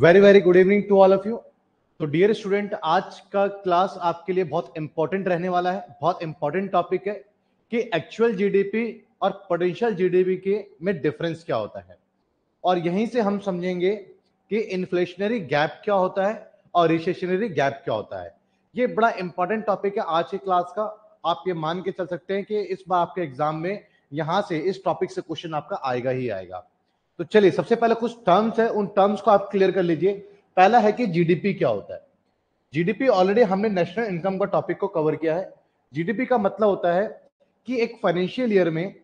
Very very good evening to all of you. तो dear student, आज का class आपके लिए बहुत इंपॉर्टेंट रहने वाला है। बहुत इंपॉर्टेंट टॉपिक है कि एक्चुअल जीडीपी और पोटेंशियल जीडीपी के में डिफरेंस क्या होता है, और यहीं से हम समझेंगे कि इन्फ्लेशनरी गैप क्या होता है और रिसेशनरी गैप क्या होता है। ये बड़ा इंपॉर्टेंट टॉपिक है आज की क्लास का। आप ये मान के चल सकते हैं कि इस बार आपके एग्जाम में यहां से इस टॉपिक से क्वेश्चन आपका आएगा ही आएगा। तो चलिए, सबसे पहले कुछ टर्म्स है, उन टर्म्स को आप क्लियर कर लीजिए। पहला है कि जीडीपी क्या होता है। जीडीपी ऑलरेडी हमने नेशनल इनकम का टॉपिक को कवर किया है। जीडीपी का मतलब होता है कि एक फाइनेंशियल ईयर में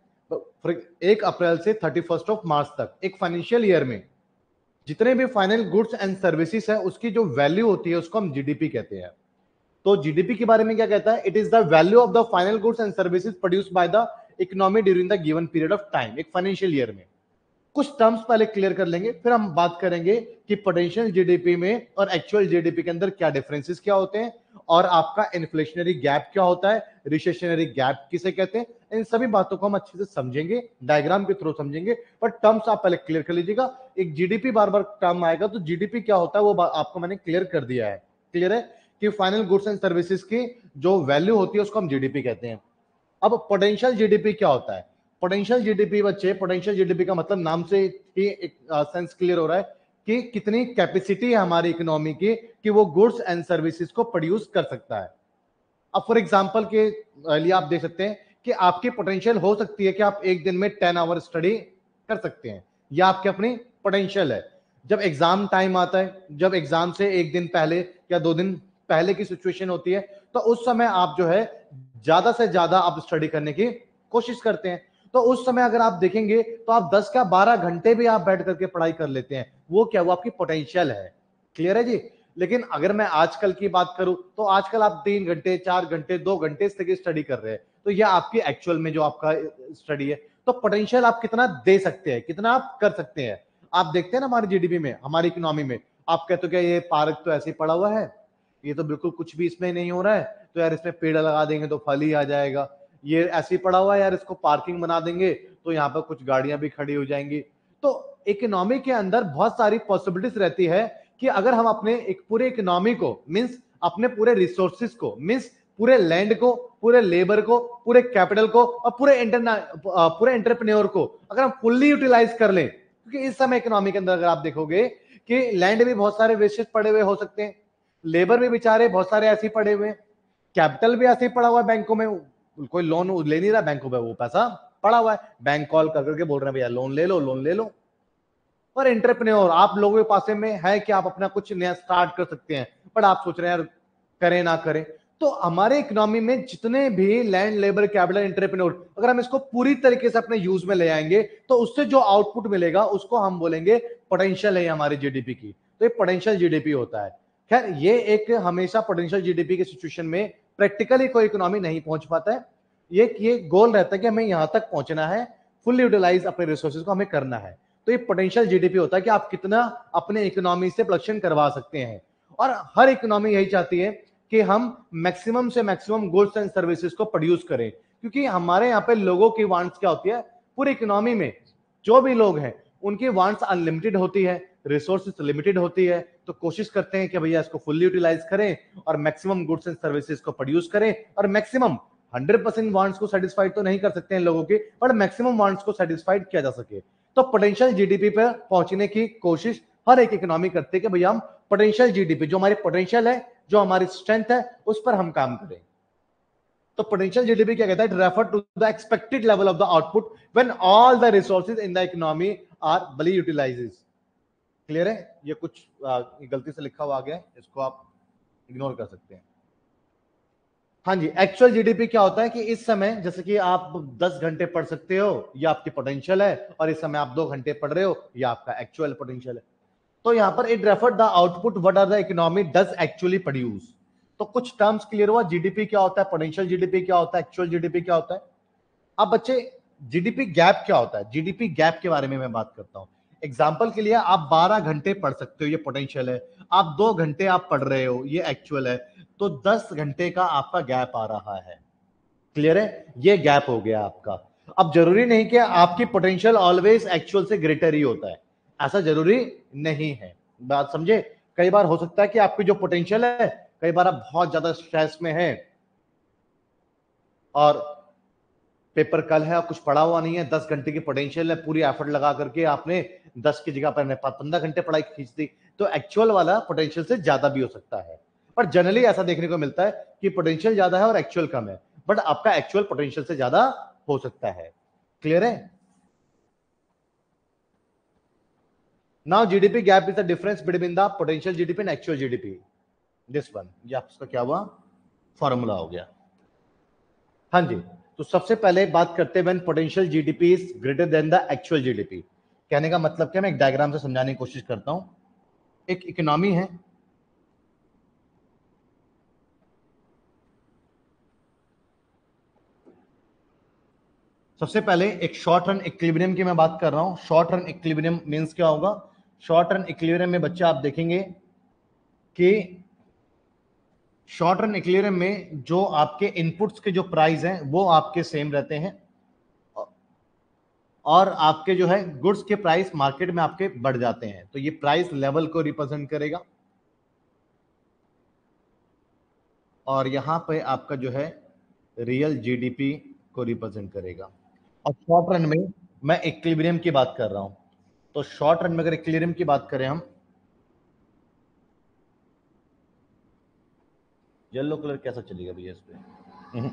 1 अप्रैल से 31 मार्च तक एक फाइनेंशियल ईयर में जितने भी फाइनल गुड्स एंड सर्विसेज है उसकी जो वैल्यू होती है उसको हम जीडीपी कहते हैं। तो जीडीपी के बारे में क्या कहता है? It is the value of the final goods and services produced by the economy during the given period of time, एक फाइनेंशियल ईयर में। कुछ टर्म्स पहले क्लियर कर लेंगे, फिर हम बात करेंगे कि पोटेंशियल जीडीपी में और एक्चुअल जीडीपी के अंदर क्या डिफरेंसेस क्या होते हैं, और आपका इन्फ्लेशनरी गैप क्या होता है, रिसेशनरी गैप किसे कहते हैं। इन सभी बातों को हम अच्छे से समझेंगे, डायग्राम के थ्रू समझेंगे। पर टर्म्स आप पहले क्लियर कर लीजिएगा। एक जीडीपी बार बार टर्म आएगा तो जीडीपी क्या होता है वो आपको मैंने क्लियर कर दिया है। क्लियर है कि फाइनल गुड्स एंड सर्विसेज की जो वैल्यू होती है उसको हम जीडीपी कहते हैं। अब पोटेंशियल जीडीपी क्या होता है? पोटेंशियल जीडीपी बच्चे, पोटेंशियल जीडीपी का मतलब नाम से ही एक सेंस क्लियर हो रहा है कि कितनी कैपेसिटी है हमारी इकोनॉमी की कि वो गुड्स एंड सर्विसेज को प्रोड्यूस कर सकता है। अब फॉर एग्जांपल के लिए आप देख सकते हैं कि आपकी पोटेंशियल हो सकती है कि आप एक दिन में 10 आवर स्टडी कर सकते हैं, या आपकी अपनी पोटेंशियल है। जब एग्जाम टाइम आता है, जब एग्जाम से एक दिन पहले या 2 दिन पहले की सिचुएशन होती है, तो उस समय आप जो है ज्यादा से ज्यादा आप स्टडी करने की कोशिश करते हैं। तो उस समय अगर आप देखेंगे तो आप 10 का 12 घंटे भी आप बैठ करके पढ़ाई कर लेते हैं। वो क्या? वो आपकी पोटेंशियल है। क्लियर है जी? लेकिन अगर मैं आजकल की बात करूं तो आजकल आप 3 घंटे, 4 घंटे, 2 घंटे इस तक स्टडी कर रहे हैं। तो यह आपकी एक्चुअल में जो आपका स्टडी है। तो पोटेंशियल आप कितना दे सकते हैं, कितना आप कर सकते हैं। आप देखते हैं ना हमारी जीडीपी में, हमारी इकोनॉमी में, आप कहते हो क्या ये पार्क तो ऐसे ही पड़ा हुआ है, ये तो बिल्कुल कुछ भी इसमें नहीं हो रहा है, तो यार इसमें पेड़ लगा देंगे तो फल ही आ जाएगा। ये ऐसे ही पड़ा हुआ है यार, इसको पार्किंग बना देंगे तो यहाँ पर कुछ गाड़ियां भी खड़ी हो जाएंगी। तो इकोनॉमी के अंदर बहुत सारी पॉसिबिलिटीज रहती है कि अगर हम अपने एक पूरे इकोनॉमी को, मींस अपने पूरे रिसोर्सेज को, मींस पूरे लैंड को, पूरे लेबर को, पूरे कैपिटल को और पूरे एंटरप्रेन्योर को अगर हम फुल्ली यूटिलाइज कर लें, क्योंकि इस समय इकोनॉमी के अंदर अगर आप देखोगे कि लैंड भी बहुत सारे वेस्टेज पड़े हुए हो सकते हैं, लेबर भी बेचारे बहुत सारे ऐसे ही पड़े हुए हैं, कैपिटल भी ऐसे ही पड़ा हुआ है बैंकों में, कोई लोन ले नहीं रहा बैंकों में, वो पैसा पड़ा हुआ है, बैंक कॉल कर करके बोल रहे हैं भैया लोन ले लो, लोन ले लो। और एंटरप्रेन्योर आप लोगों के पास में है कि आप अपना कुछ नया स्टार्ट कर सकते हैं, बट आप सोच रहे हैं यार करें ना करें। तो हमारे इकोनॉमी में जितने भी लैंड, लेबर, कैपिटल, एंटरप्रेन्योर, अगर हम इसको पूरी तरीके से अपने यूज में ले आएंगे तो उससे जो आउटपुट मिलेगा उसको हम बोलेंगे पोटेंशियल है हमारी जीडीपी की। तो ये पोटेंशियल जीडीपी होता है। खैर, ये एक हमेशा पोटेंशियल जीडीपी के सिचुएशन में प्रैक्टिकली कोई इकोनॉमी नहीं पहुंच पाता है। ये गोल रहता है कि हमें यहां तक पहुंचना है, फुल यूटिलाइज अपने रिसोर्सेज को हमें करना है। तो ये पोटेंशियल जीडीपी होता है कि आप कितना अपने इकोनॉमी से प्रोडक्शन करवा सकते हैं। और हर इकोनॉमी यही चाहती है कि हम मैक्सिमम से मैक्सिमम गुड्स एंड सर्विसेज को प्रोड्यूस करें, क्योंकि हमारे यहाँ पे लोगों की वांट्स क्या होती है, पूरी इकोनॉमी में जो भी लोग हैं उनकी वांट्स अनलिमिटेड होती है, रिसोर्सेज लिमिटेड होती है। तो कोशिश करते हैं कि भैया इसको फुल्ली यूटिलाइज करें और मैक्सिमम गुड्स एंड सर्विसेज को प्रोड्यूस करें, और मैक्सिमम 100% वांट्स को सेटिस्फाइड तो नहीं कर सकते हैं लोगों के, पर मैक्सिमम वांट्स को सेटिस्फाइड किया जा सके। तो पोटेंशियल जीडीपी पर पहुंचने की कोशिश हर एक इकोनॉमी करते हैं कि भैया हम पोटेंशियल जीडीपी, जो हमारी पोटेंशियल है, जो हमारी स्ट्रेंथ है, उस पर हम काम करें। तो पोटेंशियल जीडीपी क्या कहता है? It refer to the expected level of the output when all the resources in the economy are well utilised. Clear है? ये कुछ गलती से लिखा हुआ आ गया है, इसको आप इग्नोर कर सकते हैं। हाँ जी, एक्चुअल जीडीपी क्या होता है कि इस समय जैसे कि आप 10 घंटे पढ़ सकते हो, ये आपकी पोटेंशियल है, और इस समय आप 2 घंटे पढ़ रहे हो, ये आपका एक्चुअल पोटेंशियल है। तो यहां पर it refer the output what are the economy does actually produce. तो कुछ टर्म्स क्लियर हुआ, जीडीपी क्या होता है, पोटेंशियल जीडीपी क्या होता है, एक्चुअल जीडीपी क्या होता है। अब बच्चे, जीडीपी गैप क्या होता है? जीडीपी गैप के बारे में मैं बात करता हूं। एग्जाम्पल के लिए आप 12 घंटे पढ़ सकते हो, ये पोटेंशियल है। आप 2 घंटे आप पढ़ रहे हो, ये एक्चुअल है। तो 10 घंटे का आपका गैप आ रहा है। क्लियर है? ये गैप हो गया आपका। अब जरूरी नहीं कि आपकी पोटेंशियल ऑलवेज एक्चुअल से ग्रेटर ही होता है, ऐसा जरूरी नहीं है। बात समझे? कई बार हो सकता है कि आपकी जो पोटेंशियल है, कई बार आप बहुत ज्यादा स्ट्रेस में हैं और पेपर कल है और कुछ पढ़ा हुआ नहीं है, 10 घंटे की पोटेंशियल है, पूरी एफर्ट लगा करके आपने 10 की जगह पर 15 घंटे पढ़ाई खींच दी, तो एक्चुअल वाला पोटेंशियल से ज्यादा भी हो सकता है। पर जनरली ऐसा देखने को मिलता है कि पोटेंशियल ज्यादा है और एक्चुअल कम है, बट आपका एक्चुअल पोटेंशियल से ज्यादा हो सकता है। क्लियर है? Now GDP gap is the difference between the potential GDP and actual GDP. This one, ये आपका क्या हुआ? फॉर्मूला हो गया। हाँ जी, तो सबसे पहले बात करते हैं when potential GDP is greater than the actual GDP. कहने का मतलब क्या, मैं एक डायग्राम से समझाने की कोशिश करता हूं। एक इकोनॉमी है, सबसे पहले एक शॉर्ट रन इक्विलिब्रियम की मैं बात कर रहा हूं। शॉर्ट रन इक्विलिब्रियम मींस क्या होगा? शॉर्ट रन इक्विलिब्रियम में बच्चे आप देखेंगे कि शॉर्ट रन इक्विलिब्रियम में जो आपके इनपुट्स के जो प्राइस हैं वो आपके सेम रहते हैं और आपके जो है गुड्स के प्राइस मार्केट में आपके बढ़ जाते हैं, तो ये प्राइस लेवल को रिप्रेजेंट करेगा और यहां पे आपका जो है रियल जीडीपी को रिप्रेजेंट करेगा। और शॉर्ट रन में मैं इक्विलिब्रियम की बात कर रहा हूं, तो शॉर्ट रन में अगर इक्विलिब्रियम की बात करें हम, येलो कलर कैसा चलेगा भैया इस पे?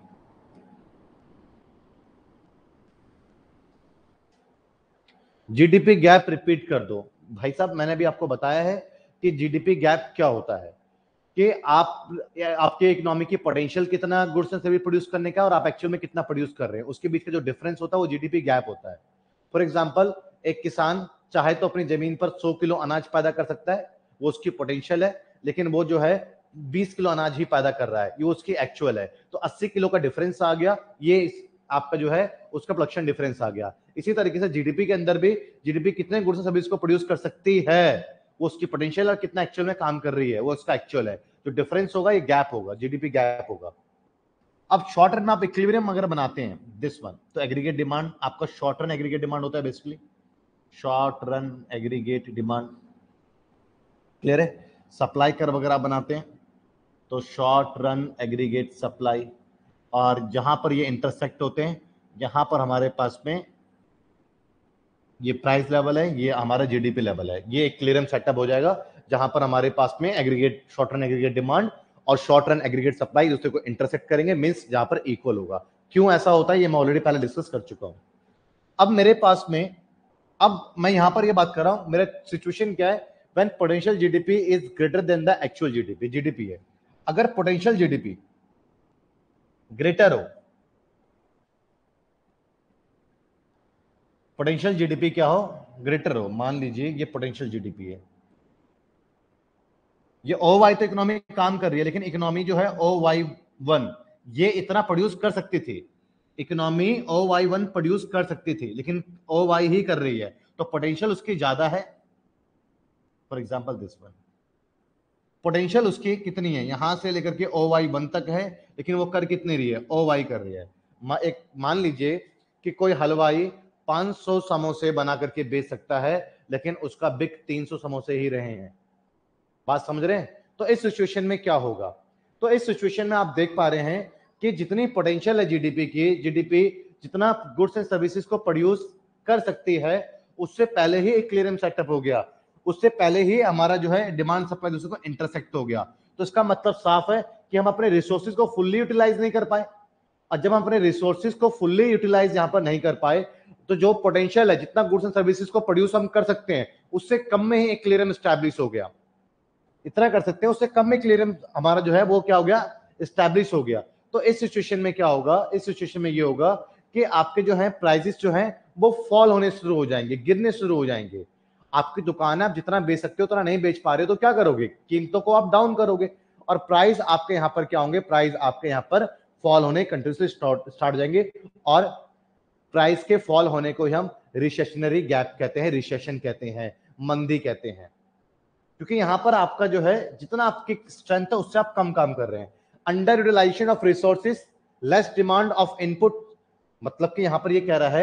जीडीपी गैप रिपीट कर दो भाई साहब। मैंने भी आपको बताया है कि जीडीपी गैप क्या होता है, कि आपके इकोनॉमी की पोटेंशियल कितना गुड्स एंड सर्विस प्रोड्यूस करने का और आप एक्चुअल में कितना प्रोड्यूस कर रहे हैं, उसके बीच का जो डिफरेंस होता है वो जीडीपी गैप होता है। फॉर एग्जांपल, एक किसान चाहे तो अपनी जमीन पर 100 किलो अनाज पैदा कर सकता है, वो उसकी पोटेंशियल है, लेकिन वो जो है 20 किलो अनाज ही पैदा कर रहा है, ये उसकी एक्चुअल है। तो 80 किलो का डिफरेंस आ गया, ये आपका जो है उसका प्रोडक्शन डिफरेंस आ गया। इसी तरीके से जीडीपी के अंदर भी जीडीपी कितने गुड्स एंड सर्विस को प्रोड्यूस कर सकती है, वो उसकी पोटेंशियल और कितना एक्चुअल में काम कर रही है वो उसका एक्चुअल है। जो डिफरेंस होगा ये गैप होगा, जीडीपी गैप होगा। अब शॉर्ट रन में आप इक्विलिब्रियम अगर बनाते हैं दिस वन, तो एग्रीगेट डिमांड आपका शॉर्ट रन एग्रीगेट डिमांड होता है basically, short run aggregate demand. Clear है? सप्लाई कर्व वगैरह बनाते हैं तो शॉर्ट रन एग्रीगेट सप्लाई, और जहां पर ये इंटरसेक्ट होते हैं यहां पर हमारे पास में ये प्राइस लेवल है, ये हमारा जीडीपी लेवल है, ये एक क्लियरम सेटअप हो जाएगा जहां पर हमारे पास में aggregate short run aggregate demand और शॉर्ट रन एग्रीगेट सप्लाई दूसरे को इंटरसेक्ट करेंगे, मींस जहां पर इक्वल होगा। क्यों ऐसा होता है ये मैं ऑलरेडी पहले डिस्कस कर चुका हूं। अब मेरे पास में, अब मैं यहां पर ये बात कर रहा हूं मेरा सिचुएशन क्या है, when potential GDP is greater than the actual GDP. GDP है, अगर पोटेंशियल जीडीपी ग्रेटर हो, पोटेंशियल जीडीपी क्या हो? ग्रेटर हो। मान लीजिए ये पोटेंशियल जीडीपी है, ये ओ वाई तो इकोनॉमी काम कर रही है, लेकिन इकोनॉमी जो है ओ वाई वन ये इतना प्रोड्यूस कर सकती थी, economy O Y one produce कर सकती थी, लेकिन ओ वाई ही कर रही है, तो पोटेंशियल उसकी ज्यादा है। For example this one, potential उसकी कितनी है, यहां से लेकर के ओ वाई वन तक है, लेकिन वो कर कितनी रही है? ओ वाई कर रही है। एक मान लीजिए कि कोई हलवाई 500 समोसे बना करके बेच सकता है, लेकिन उसका बिक 300 समोसे ही रहे हैं। बात समझ रहे हैं? तो इस सिचुएशन में क्या होगा? तो इस सिचुएशन में आप देख पा रहे हैं कि जितनी पोटेंशियल है जीडीपी की, जीडीपी जितना गुड्स एंड सर्विसेज को प्रोड्यूस कर सकती है, उससे पहले ही एक क्लियरेंस सेटअप हो गया, उससे पहले ही हमारा जो है डिमांड सप्लाई दूसरे को इंटरसेक्ट हो गया। तो इसका मतलब साफ है कि हम अपने रिसोर्सेज को फुल्ली यूटिलाइज नहीं कर पाए, और जब हम अपने रिसोर्सेज को फुल्ली यूटिलाइज यहां पर नहीं कर पाए, तो जो पोटेंशियल है जितना गुड्स एंड सर्विसेज को प्रोड्यूस हम कर सकते हैं उससे कम में ही एक क्लियरेंस स्टैब्लिश हो गया, इतना कर सकते हैं, उससे कम में क्लियरेंस हमारा जो है वो क्या हो गया? एस्टैब्लिश हो गया। तो इस सिचुएशन में क्या होगा? इस सिचुएशन में ये होगा कि आपके जो है प्राइसेस जो है वो फॉल होने शुरू हो जाएंगे, गिरने शुरू हो जाएंगे। आपकी दुकान है, आप जितना बेच सकते हो उतना नहीं बेच पा रहे हो, तो क्या करोगे? कीमतों को आप डाउन करोगे और प्राइस आपके यहाँ पर क्या होंगे? प्राइस आपके यहाँ पर फॉल होने कंटिन्यूसली स्टार्ट हो जाएंगे, और प्राइस के फॉल होने को ही हम रिसेशनरी गैप कहते हैं, रिसेशन कहते हैं, मंदी कहते हैं। क्योंकि यहां पर आपका जो है जितना आपकी स्ट्रेंथ है उससे आप कम काम कर रहे हैं। Under utilization of resources, less demand of input, मतलब कि यहां पर ये कह रहा है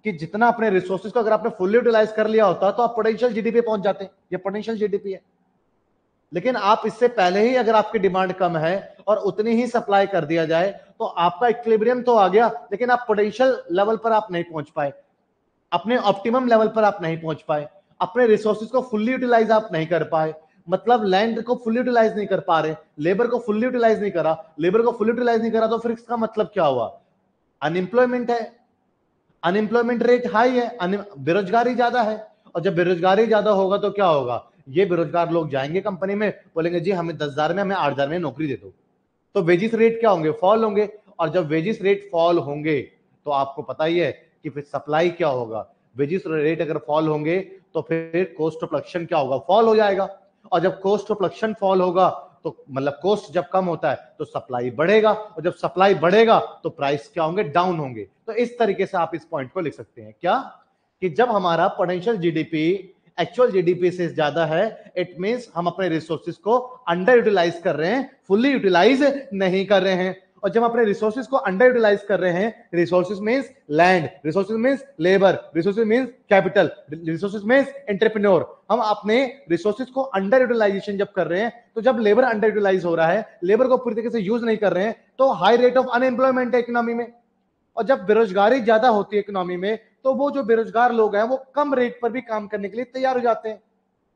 कि जितना अपने रिसोर्सेज को अगर आपने फुल्ली यूटिलाइज कर लिया होता तो आप पोटेंशियल जीडीपी पहुंच जाते। ये पोटेंशियल जीडीपी है। लेकिन आप इससे पहले ही अगर आपकी डिमांड कम है और उतनी ही सप्लाई कर दिया जाए तो आपका इक्विलिब्रियम तो आ गया, लेकिन आप पोटेंशियल लेवल पर आप नहीं पहुंच पाए, अपने ऑप्टिमम लेवल पर आप नहीं पहुंच पाए, अपने रिसोर्सेज को फुल्ली यूटिलाइज आप नहीं कर पाए। मतलब लैंड को फुल्ली यूटिलाइज नहीं कर पा रहे, लेबर को फुल्ली यूटिलाइज नहीं करा, लेबर को फुल्ली यूटिलाइज नहीं करा, तो फिर इसका मतलब क्या हुआ? अनएम्प्लॉयमेंट है, अनएम्प्लॉयमेंट रेट हाई है, बेरोजगारी ज्यादा है। और जब बेरोजगारी ज्यादा होगा तो क्या होगा? ये बेरोजगार लोग जाएंगे कंपनी में, बोलेंगे जी हमें 10,000 में, हमें 8,000 में नौकरी दे दो। तो वेजिस रेट क्या होंगे? फॉल होंगे। और जब वेजिस रेट फॉल होंगे तो आपको पता ही है कि फिर सप्लाई क्या होगा? वेजिस रेट अगर फॉल होंगे तो फिर कॉस्ट ऑफ प्रोडक्शन क्या होगा? फॉल हो जाएगा। और जब कॉस्ट ऑफ प्रोडक्शन फॉल होगा तो मतलब कॉस्ट जब कम होता है तो सप्लाई बढ़ेगा, और जब सप्लाई बढ़ेगा तो प्राइस क्या होंगे? डाउन होंगे। तो इस तरीके से आप इस पॉइंट को लिख सकते हैं क्या, कि जब हमारा पोटेंशियल जीडीपी एक्चुअल जीडीपी से ज्यादा है, इट मींस हम अपने रिसोर्सेज को अंडर यूटिलाइज कर रहे हैं, फुल्ली यूटिलाइज नहीं कर रहे हैं। और जब अपने रिसोर्सेज को अंडर यूटिलाइज कर रहे हैं, resources means land, resources means labour, resources means capital, resources means entrepreneur. हम अपने रिसोर्सेज को अंडर यूटिलाइजेशन जब कर रहे हैं, तो जब लेबर अंडर यूटिलाइज हो रहा है, लेबर को पूरी तरीके से यूज नहीं कर रहे हैं, तो हाई रेट ऑफ अनएम्प्लॉयमेंट है इकोनॉमी में। और जब बेरोजगारी ज्यादा होती है इकोनॉमी में, तो वो जो बेरोजगार लोग हैं वो कम रेट पर भी काम करने के लिए तैयार हो जाते हैं,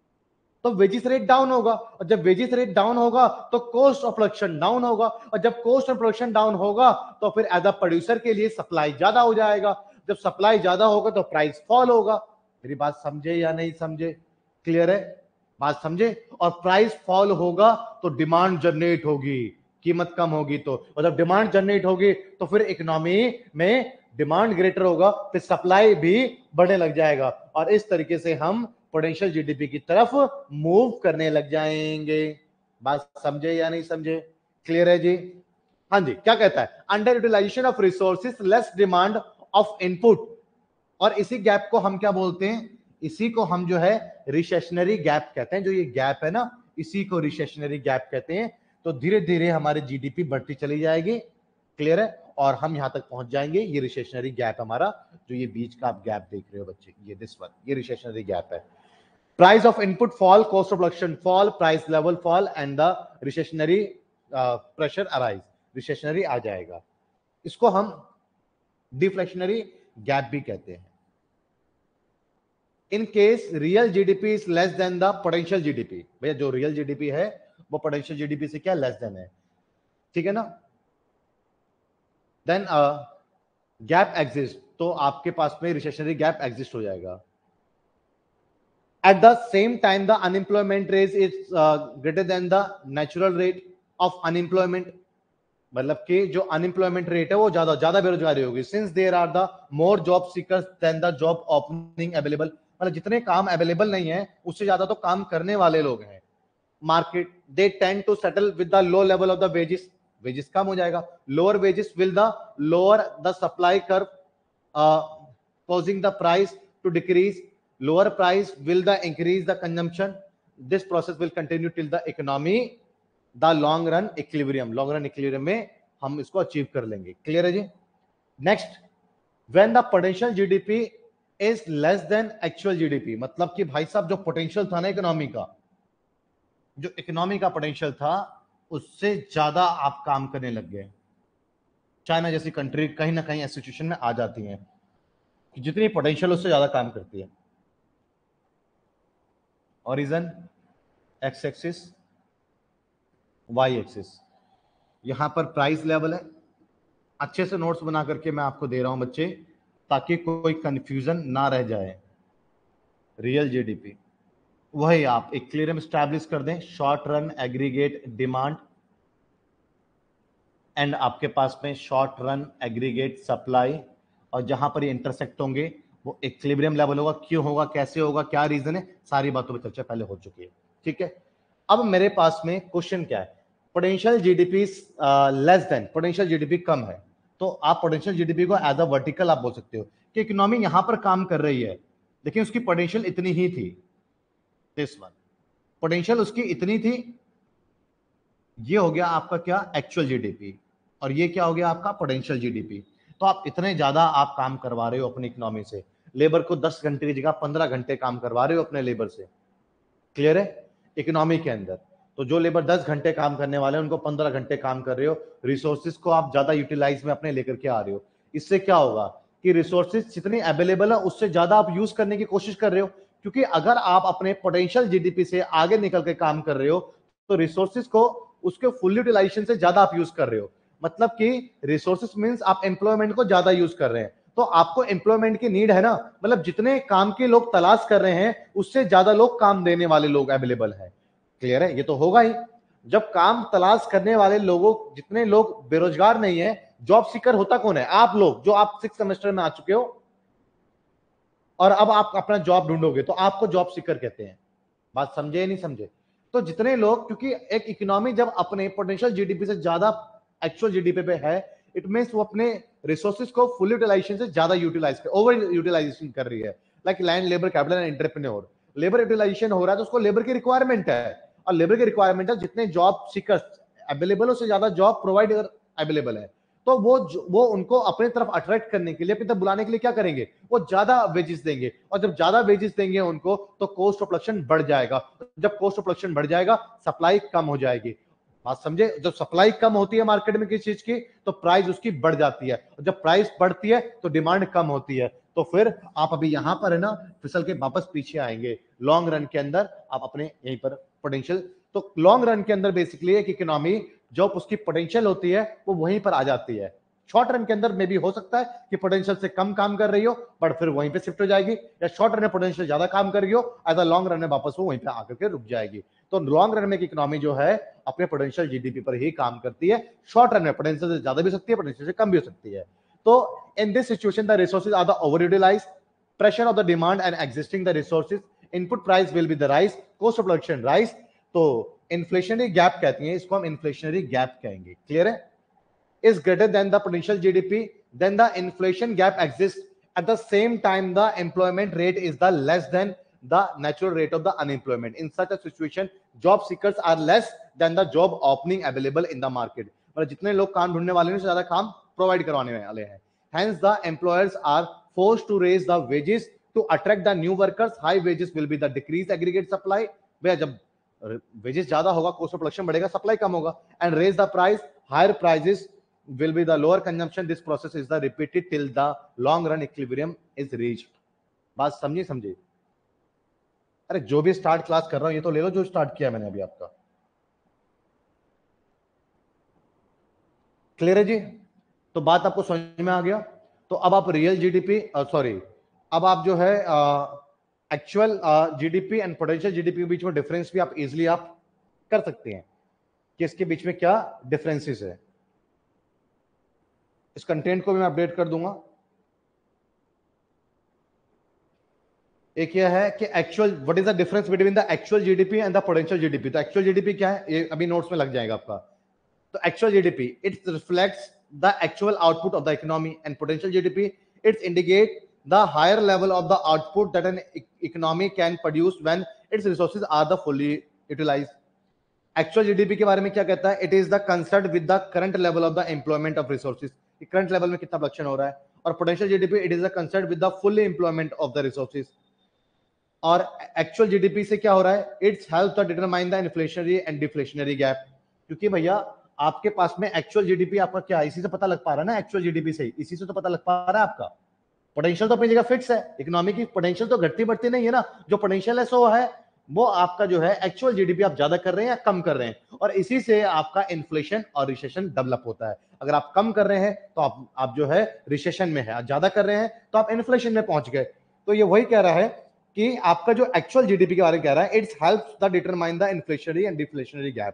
तो वेजिस रेट डाउन होगा। और जब वेजिस रेट डाउन होगा तो कॉस्ट ऑफ प्रोडक्शन डाउन होगा। और जब कॉस्ट ऑफ प्रोडक्शन डाउन होगा तो फिर एज अ प्रोड्यूसर के लिए सप्लाई ज्यादा हो जाएगा। जब सप्लाई ज्यादा होगा तो प्राइस फॉल होगा। मेरी बात समझे या नहीं समझे? क्लियर है? बात समझे? और प्राइस फॉल होगा तो डिमांड जनरेट होगी, कीमत कम होगी तो, और जब डिमांड जनरेट होगी तो फिर इकोनॉमी में डिमांड ग्रेटर होगा, फिर सप्लाई भी बढ़ने लग जाएगा, और इस तरीके से हम पोटेंशियल जीडीपी की तरफ मूव करने लग जाएंगे। बात समझे या नहीं समझे? क्लियर है जी? हाँ जी। क्या कहता है? Under utilization of resources, less demand of input. और इसी गैप को हम क्या बोलते हैं? इसी को हम जो है रिसेशनरी गैप कहते हैं। जो ये गैप है ना, इसी को रिसेशनरी गैप कहते हैं। तो धीरे धीरे हमारी जीडीपी बढ़ती चली जाएगी। क्लियर है? और हम यहां तक पहुंच जाएंगे। ये रिसेशनरी गैप हमारा, जो ये बीच का आप गैप देख रहे हो बच्चे, ये दिस वन, ये रिसेशनरी गैप है। Price of input fall, cost of production fall, price level fall, and the recessionary pressure arise. Recessionary आ जाएगा। इसको हम डिफ्लेक्शनरी गैप भी कहते हैं। In case real GDP is less than the potential GDP. भैया जो रियल जीडीपी है वो पोटेंशियल जीडीपी से क्या लेस देन है, ठीक है ना? देन गैप एग्जिस्ट, तो आपके पास में रिसेशनरी गैप एग्जिस्ट हो जाएगा। At the same time the unemployment rate is greater than the natural rate of unemployment. मतलब कि जो अनएम्प्लॉयमेंट रेट है वो ज्यादा बेरोजगारी होगी, since there are the more job seekers than the job opening available. मतलब जितने काम अवेलेबल नहीं है उससे ज्यादा तो काम करने वाले लोग हैं। Market they tend to settle with the low level of the wages. Wages कम हो जाएगा, lower wages will the lower the supply curve, causing the price to decrease. Lower price will the increase the consumption. This process will continue till the economy the long run equilibrium, long run equilibrium में हम इसको achieve कर लेंगे। Clear है जी? Next, when the potential GDP is less than actual GDP, मतलब कि भाई साहब जो पोटेंशियल था ना इकोनॉमी का, जो इकोनॉमी का पोटेंशियल था उससे ज्यादा आप काम करने लग गए। चाइना जैसी कंट्री कहीं ना कहीं ऐसी सिचुएशन में आ जाती है कि जितनी पोटेंशियल उससे ज्यादा काम करती है। Origin x axis, y axis, यहां पर प्राइस लेवल है। अच्छे से नोट्स बना करके मैं आपको दे रहा हूं बच्चे, ताकि कोई कंफ्यूजन ना रह जाए। रियल जीडीपी वही आप एक क्लियरम स्टैब्लिश कर दें, short run aggregate demand and आपके पास में शॉर्ट रन एग्रीगेट सप्लाई, और जहां पर ये इंटरसेक्ट होंगे वो इक्विलिब्रियम लेवल होगा। क्यों होगा, कैसे होगा, क्या रीजन है, सारी बातों पर चर्चा पहले हो चुकी है। ठीक है, अब मेरे पास में क्वेश्चन क्या है? Potential GDP less than, potential GDP कम है, तो आप पोटेंशियल जीडीपी को एज अ वर्टिकल आप बोल सकते हो कि इकोनॉमी यहां पर काम कर रही है लेकिन उसकी पोटेंशियल इतनी ही थी। दिस वन, पोटेंशियल उसकी इतनी थी। ये हो गया आपका क्या? Actual GDP. और ये क्या हो गया आपका? Potential GDP. तो आप इतने ज्यादा आप काम करवा रहे हो अपनी इकोनॉमी से, लेबर को 10 घंटे की जगह 15 घंटे काम करवा रहे हो अपने लेबर से, क्लियर है, इकोनॉमी के अंदर। तो जो लेबर 10 घंटे काम करने वाले हैं उनको 15 घंटे काम कर रहे हो, रिसोर्सेज को आप ज्यादा यूटिलाइज में अपने लेकर के आ रहे हो। इससे क्या होगा कि रिसोर्सेज जितनी अवेलेबल है उससे ज्यादा आप यूज करने की कोशिश कर रहे हो, क्योंकि अगर आप अपने पोटेंशियल जीडीपी से आगे निकल के काम कर रहे हो तो रिसोर्सेज को उसके फुल यूटिलाइजेशन से ज्यादा आप यूज कर रहे हो। मतलब कि रिसोर्सेज मींस आप एम्प्लॉयमेंट को ज्यादा यूज कर रहे हैं, तो आपको एम्प्लॉयमेंट की नीड है ना, मतलब जितने काम के लोग तलाश कर रहे हैं उससे ज्यादा लोग काम देने वाले लोग अवेलेबल है, क्लियर है, ये तो होगा ही। जब काम तलाश करने वाले लोगों, जितने लोग बेरोजगार नहीं है, जॉब सीकर होता कौन है? आप लोग जो आप 6 सेमेस्टर में आ चुके हो और अब आप अपना जॉब ढूंढोगे तो आपको जॉब सीकर कहते हैं। बात समझे नहीं समझे? तो जितने लोग, क्योंकि एक इकोनॉमी जब अपने पोटेंशियल जीडीपी से ज्यादा एक्चुअल जीडीपी पे है, इट मींस वो अपने रिसोर्सेज को फुल यूटिलाइजेशन से ज्यादा यूटिलाइज कर, ओवर यूटिलाइजेशन कर रही है। Like land, labour, capital and entrepreneur, labour utilization हो रहा है तो उसको लेबर की रिक्वायरमेंट है, और लेबर की रिक्वायरमेंट है जितने जॉब सीकर्स अवेलेबल हो उससे ज्यादा जॉब प्रोवाइडर अवेलेबल है। तो वो उनको अपने तरफ अट्रैक्ट करने के लिए, अपनी तरफ बुलाने के लिए क्या करेंगे? वो ज्यादा वेजेस देंगे, और जब ज्यादा वेजेस देंगे उनको तो कॉस्ट ऑफ प्रोडक्शन बढ़ जाएगा। जब कॉस्ट ऑफ प्रोडक्शन बढ़ जाएगा सप्लाई कम हो जाएगी। बात समझे? जब सप्लाई कम होती है मार्केट में किसी चीज की तो प्राइस उसकी बढ़ जाती है, और जब प्राइस बढ़ती है तो डिमांड कम होती है। तो फिर आप अभी यहां पर है ना फिसल के वापस पीछे आएंगे। लॉन्ग रन के अंदर आप अपने यहीं पर पोटेंशियल, तो लॉन्ग रन के अंदर बेसिकली एक इकोनॉमी जो उसकी पोटेंशियल होती है वो वहीं पर आ जाती है। शॉर्ट रन के अंदर में भी हो सकता है कि पोटेंशियल से कम काम कर रही हो बट फिर वहीं पे शिफ्ट हो जाएगी, या शॉर्ट रन में पोटेंशियल ज्यादा काम कर रही हो, एज अ लॉन्ग रन में वापस वो वहीं पे आकर के रुक जाएगी। तो लॉन्ग रन में एक इकोनॉमी जो है अपने पोटेंशियल जीडीपी पर ही काम करती है। शॉर्ट रन में पोटेंशियल से ज्यादा भी हो सकती है, पोटेंशियल से कम भी हो सकती है। तो in this situation the resources are the over utilized, pressure of the demand and existing the resources, input price will be the rise, cost of production rise। तो inflationary gap कहती हैं इसको, हम inflationary gap कहेंगे, clear है? is greater than the potential GDP, then the inflation gap exists। At the same time, the employment rate is the less than the natural rate of the unemployment। In such a situation, job seekers are less than the job opening available in the market। मतलब जितने लोग काम ढूंढने वाले हैं उससे ज्यादा काम प्रोवाइड करवाने वाले हैं। Hence, the employers are forced to raise the wages to attract the new workers। High wages will be the decreased aggregate supply। भैया जब वेजेस ज्यादा होगा कॉस्ट ऑफ प्रोडक्शन बढ़ेगा, सप्लाई कम होगा। And raise the price, higher prices will be the lower consumption। This process is the repeated till the long run equilibrium is reached। बात समझी समझी? अरे जो भी स्टार्ट क्लास कर रहा हूं ये तो ले लो जो स्टार्ट किया मैंने अभी आपका, क्लियर है जी? तो बात आपको समझ में आ गया? तो अब आप रियल जीडीपी, सॉरी, अब आप जो है actual GDP and potential GDP के बीच में डिफरेंस भी आप इजिली आप कर सकते हैं कि इसके बीच में क्या डिफरेंसेस है। इस कंटेंट को भी मैं अपडेट कर दूंगा। एक यह है कि actual, what is the difference between the actual GDP and the potential GDP. तो एक्चुअल जीडीपी क्या है ये अभी नोट्स में लग जाएगा आपका। तो actual GDP it reflects the actual output of the economy, and potential GDP it's indicate the higher level of the output that an economy can produce when its resources are the fully utilized. Actual GDP के बारे में क्या कहता है? It is the concern with the current level of the employment of resources, current level में कितना production हो रहा है। और potential GDP it is the concern with the full employment of the resources. और एक्चुअल जीडीपी से क्या हो रहा है? It's help to determine the inflationary and deflationary gap. क्योंकि भैया आपके पास में एक्चुअल जीडीपी आपका क्या, इसी से पता लग पा रहा है ना, एक्चुअल जीडीपी से, इसी से तो पता लग पा रहा है आपका। पोटेंशियल तो अपनी जगह फिक्स है, इकोनॉमी की पोटेंशियल तो घटती बढ़ती नहीं है ना, जो पोटेंशियल है सो है, वो आपका जो है एक्चुअल जीडीपी आप ज्यादा कर रहे हैं या कम कर रहे हैं, और इसी से आपका इन्फ्लेशन और रिसेशन डेवलप होता है। अगर आप कम कर रहे हैं तो आप जो है रिसेशन में है, ज्यादा कर रहे हैं तो आप इन्फ्लेशन में पहुंच गए। तो ये वही कह रहा है कि आपका जो एक्चुअल जीडीपी के बारे में कह रहा है, it's helps the determine the inflationary and deflationary gap.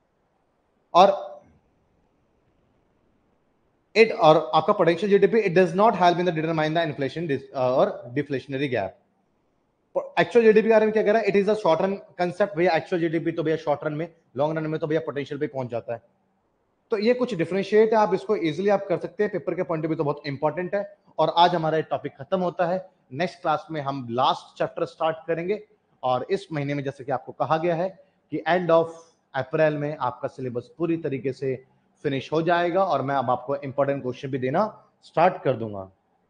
और आपका potential GDP it does not help in the determine the inflation और डिफ्लेशनरी गैप। एक्चुअल जीडीपी के बारे में क्या कह रहा है? It is a short run concept. भैया एक्चुअल जीडीपी तो भैया शॉर्ट रन में, लॉन्ग रन में तो भैया पोटेंशियल पे पहुंच जाता है। तो ये कुछ डिफरेंशिएट है, आप इसको इजीली आप कर सकते हैं, पेपर के पॉइंट ऑफ व्यू तो बहुत इंपॉर्टेंट है। और आज हमारा टॉपिक खत्म होता है। नेक्स्ट क्लास में हम लास्ट चैप्टर स्टार्ट करेंगे, और इस महीने में जैसे कि आपको कहा गया है कि एंड ऑफ अप्रैल में आपका सिलेबस पूरी तरीके से फिनिश हो जाएगा, और मैं अब आपको इंपॉर्टेंट क्वेश्चन भी देना स्टार्ट कर दूंगा।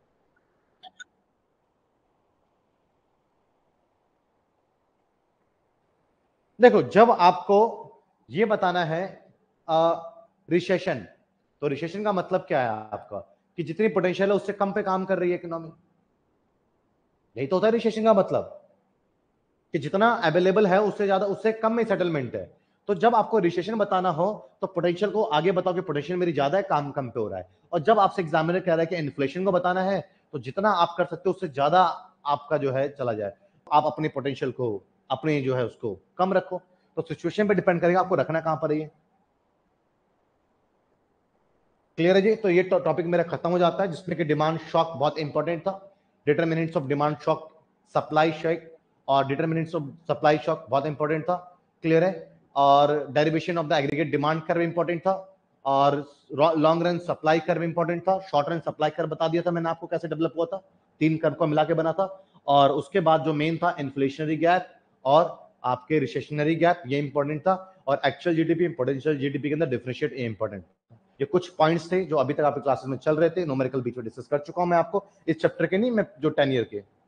देखो, जब आपको ये बताना है रिसेशन, तो रिसेशन का मतलब क्या है आपका, कि जितनी पोटेंशियल है उससे कम पे काम कर रही है इकोनॉमी। यही तो होता है रिसेशन का मतलब, कि जितना अवेलेबल है उससे ज्यादा, उससे कम में सेटलमेंट है। तो जब आपको रिसेशन बताना हो तो पोटेंशियल को आगे बताओ कि पोटेंशियल मेरी ज्यादा है, काम कम पे हो रहा है। और जब आपसे एग्जामिनर कह रहा है कि इन्फ्लेशन को बताना है, तो जितना आप कर सकते हो उससे ज्यादा आपका जो है चला जाए, आप अपनी पोटेंशियल को, अपनी जो है उसको कम रखो। तो सिचुएशन पे डिपेंड करेगा आपको रखना कहां पर है। क्लियर है जी? तो ये टॉपिक मेरा खत्म हो जाता है, जिसमें कि डिमांड शॉक बहुत इंपॉर्टेंट था, determinants of demand shock, supply shock और डिटर्मिनेंट्स ऑफ सप्लाई शॉक बहुत इंपॉर्टेंट था। क्लियर है? और derivation of the aggregate demand curve important था, और long run supply curve important था। शॉर्ट रन सप्लाई कर्व बता दिया था मैंने आपको कैसे डेवलप हुआ था, 3 कर्व को मिला के बना था। और उसके बाद जो मेन था इन्फ्लेशनरी गैप और आपके रिसेशनरी गैप, ये इंपॉर्टेंट था। और एक्चुअल जीडीपी, पोटेंशियल जीडीपी के अंदर डिफरेंशिएट, ये इंपॉर्टेंट। ये कुछ पॉइंट्स थे जो अभी तक आपके क्लासेस में चल रहे थे, न्यूमेरिकल बीच में डिस्कस कर चुका हूं मैं आपको, इस चैप्टर के नहीं, मैं जो 10 ईयर के।